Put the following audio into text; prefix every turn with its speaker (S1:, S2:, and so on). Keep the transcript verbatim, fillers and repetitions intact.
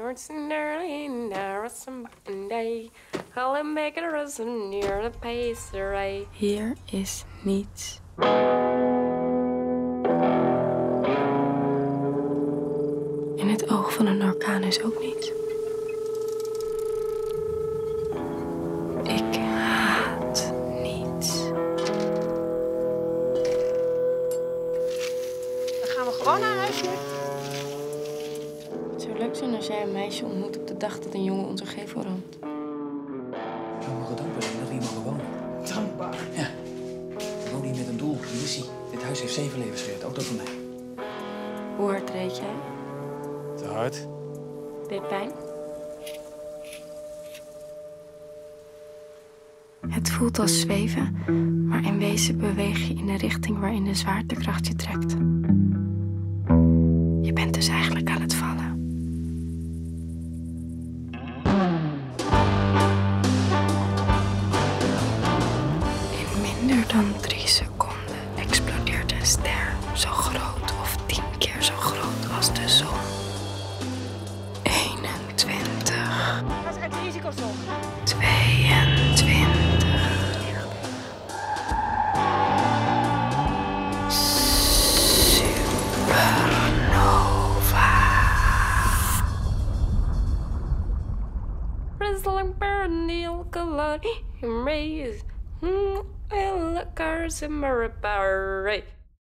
S1: It's nearly now Sunday. I'll make it a run near the pacer.
S2: Hier is niets. In het oog van een orkaan is ook niets. Ik haat niets.
S3: Dan gaan we gewoon naar huis nu.
S2: Het zou leuk zijn als jij een meisje ontmoet op de dag dat een jongen onze gevel roomt.
S4: We mogen dankbaar zijn dat we hier mogen wonen. Dankbaar? Ja. We wonen hier met een doel, een missie. Dit huis heeft zeven levens gered, ook dat van mij.
S2: Hoe hard reed jij?
S5: Te hard.
S2: Deed pijn? Het voelt als zweven, maar in wezen beweeg je in de richting waarin de zwaartekracht je trekt. Je bent dus eigenlijk aan het vallen. In minder dan drie seconden explodeert een ster zo groot of tien keer zo groot als de zon. eenentwintig.
S3: Dat is het risicozone.
S2: tweeëntwintig. Supernova.
S1: Bristling perennial color rays. Hmm, well, cars in my